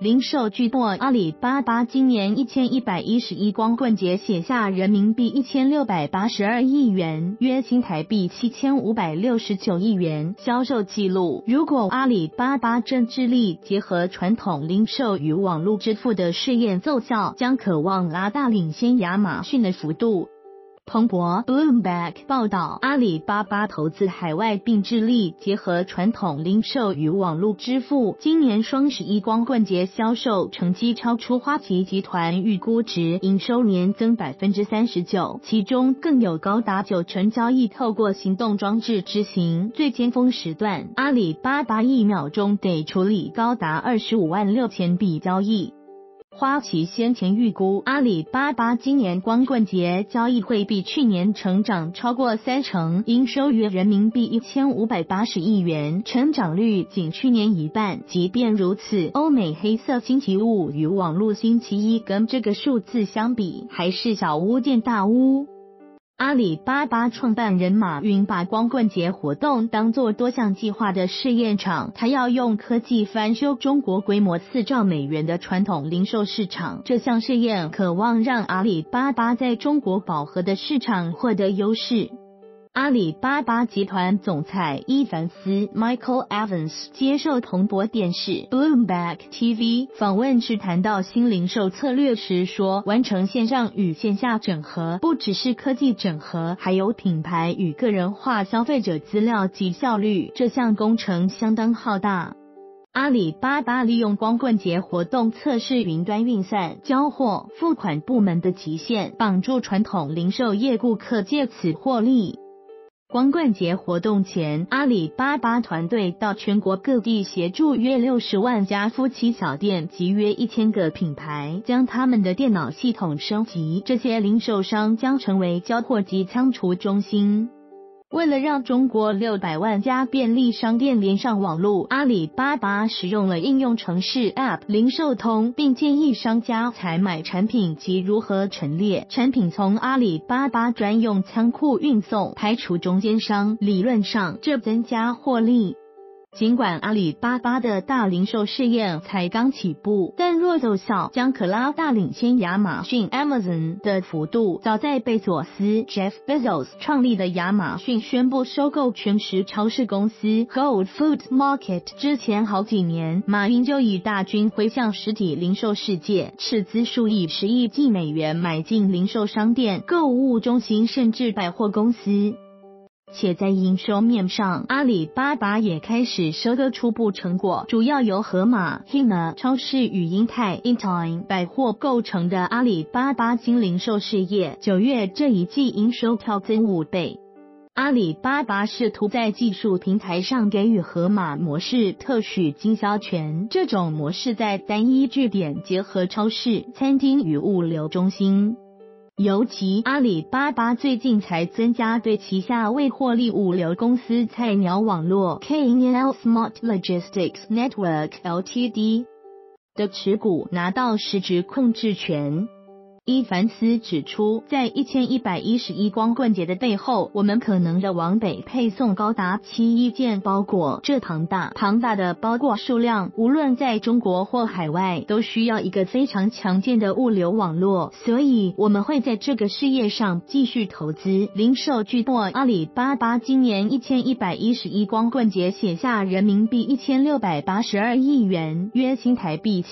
零售巨擘阿里巴巴今年1111光棍节写下人民币1682亿元，约新台币7569亿元销售纪录。如果阿里巴巴正致力结合传统零售与网络支付的试验奏效，将可望拉大领先亚马逊的幅度。彭博 Bloomberg 报道，阿里巴巴投资海外并致力结合传统零售与网络支付。今年双11光棍节销售成绩超出花旗集团预估值，营收年增 39%， 其中更有高达90%交易透过行动装置执行。最尖峰时段，阿里巴巴1秒钟得处理高达256000笔交易。花旗先前预估，阿里巴巴今年光棍节交易会比去年成长超过30%，营收约人民币1580亿元，成长率仅去年一半。即便如此，欧美黑色星期五与网络星期一跟这个数字相比，还是小巫见大巫。阿里巴巴创办人马云把光棍节活动当作多项计划的试验场，他要用科技翻修中国规模4兆美元的传统零售市场。这项试验可望让阿里巴巴在中国饱和的市场获得优势。阿里巴巴集团总裁伊凡斯 Michael Evans 接受彭博电视 Bloomberg TV 访问时谈到新零售策略时说，完成线上与线下整合不只是科技整合，还有品牌与个人化消费者资料及效率，这项工程相当浩大。阿里巴巴利用光棍节活动测试云端运算、交货、付款部门的极限，绑住传统零售业顾客，借此获利。光棍节活动前，阿里巴巴团队到全国各地协助约60万家夫妻小店及约1000个品牌，将他们的电脑系统升级。这些零售商将成为交货及仓储中心。为了让中国600万家便利商店连上网络，阿里巴巴使用了应用程式 App 零售通，并建议商家采买产品及如何陈列产品从阿里巴巴专用仓库运送，排除中间商。理论上，这增加获利。尽管阿里巴巴的大零售试验才刚起步，但若奏效，将可拉大领先亚马逊 Amazon 的幅度。早在贝佐斯 Jeff Bezos 创立的亚马逊宣布收购全食超市公司 Whole Foods Market 之前好几年，马云就已大军挥向实体零售世界，斥资数以10亿计美元买进零售商店、购物中心甚至百货公司。且在营收面上，阿里巴巴也开始收割初步成果，主要由盒马、Hema 超市与英泰 Intime 百货构成的阿里巴巴新零售事业，9月这一季营收跳增5倍。阿里巴巴试图在技术平台上给予盒马模式特许经销权，这种模式在单一据点结合超市、餐厅与物流中心。尤其阿里巴巴最近才增加对旗下未获利物流公司菜鸟网络 KNL Smart Logistics Network Ltd 的持股，拿到实质控制权。伊凡斯指出，在1111光棍节的背后，我们可能的往北配送高达7亿件包裹，这庞大的包裹数量，无论在中国或海外，都需要一个非常强健的物流网络，所以我们会在这个事业上继续投资。零售巨擘阿里巴巴今年1111光棍节写下人民币1682亿元，约新台币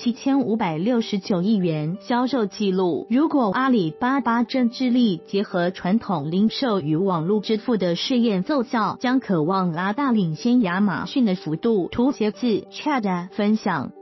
7569亿元销售纪录。如果阿里巴巴正致力结合传统零售与网络支付的试验奏效，将可望拉大领先亚马逊的幅度。图写自 Chad 分享。